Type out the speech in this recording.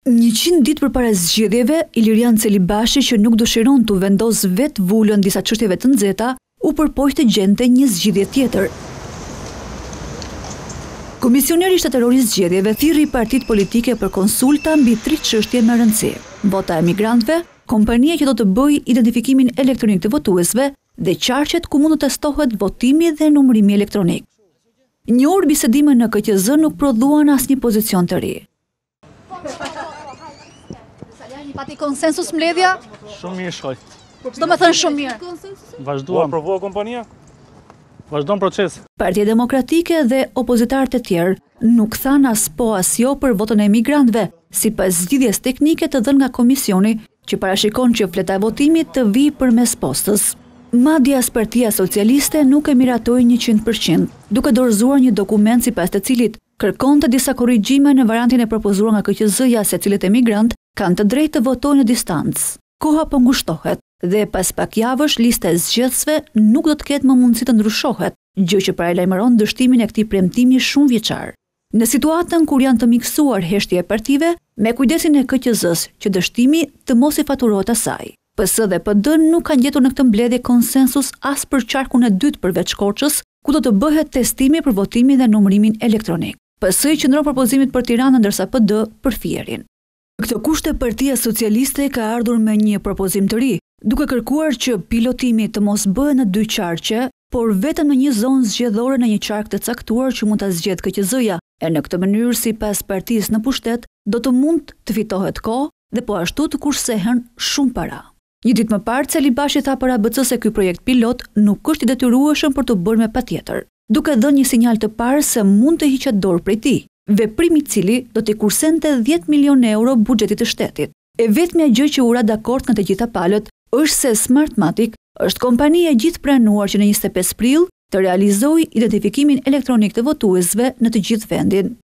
100 ditë përpara zgjedhjeve, Ilirian Celibashi, që nuk dëshiron të vendos vetë vulën disa çështjeve të nxehta, u përpoq të gjente një zgjidhje tjetër. Komisioneri shtetëror i zgjedhjeve thirrri partitë politike për konsulta mbi 3 çështje me rëndësi: vota e emigrantëve, kompania që do të bëjë identifikimin elektronik të votuesve dhe qarqet ku mund të testohet votimi dhe numërimi elektronik. Një orë bisedime në KQZ nuk prodhuan asnjë pozicion të ri. Pati konsensus mbledhja? Shumë mirë shkoj. Do me thënë shumë mirë. Vazhduam. Aprovua kompania? Vazhdon proces. Partia Demokratike dhe opozitarët e tjerë nuk thanë as po as jo për votën e emigrantëve, sipas zgjidhjes teknike të dhënë nga komisioni, që parashikon që fleta e votimit të vijë përmes postës. Madje as Partia Socialiste nuk e miratoi 100%, duke dorëzuar një dokument sipas të cilit kërkonte disa korrigjime në variantin e propozuar nga KQZ-ja, se cilët emigrant kanë të drejtë të votojnë në distancë. Koha po ngushtohet dhe pas pak javësh lista e zgjedhësve nuk do të ketë më mundësi të ndryshohet, gjë që paralajmëron dështimin e këtij premtimi shumë vjeçar. Në situatën kur janë të miksuar heshtja e partive, me kujdesin e KQZ-s që dështimi të mos i faturohet asaj. PS dhe PD nuk kanë gjetur në këtë mbledhje konsensus as për qarkun e dytë përveç Korçës, ku do të bëhet testimi për votimin dhe numërimin elektronik. PS i qëndron propozimit për Tiranën, ndërsa PD për Fierin. Këtë kushte Partia Socialiste ka ardhur me një propozim të ri, duke kërkuar që pilotimi të mos bëhet në 2 qarqe, por vetëm në një zonë zgjedhore në një qark të caktuar që mund ta zgjedhë KQZ-ja, e në këtë mënyrë sipas partisë në pushtet do të mund të fitohet kohë dhe po ashtu të kursehen shumë para. Një ditë më parë, Celibashi tha për ABC se ky projekt pilot nuk është i detyrueshëm për të bërë me patjetër, duke dhënë një sinjal të parë se mund të hiqet dorë prej tij, veprim i cili do t'i kursente 10 milionë euro buxhetit të shtetit. E vetmja gjë që u ra dakord nga të gjitha palët është se Smartmatic është kompania e gjithëpranuar që në 25 prill të realizojë identifikimin elektronik të votuesve në të gjithë vendin.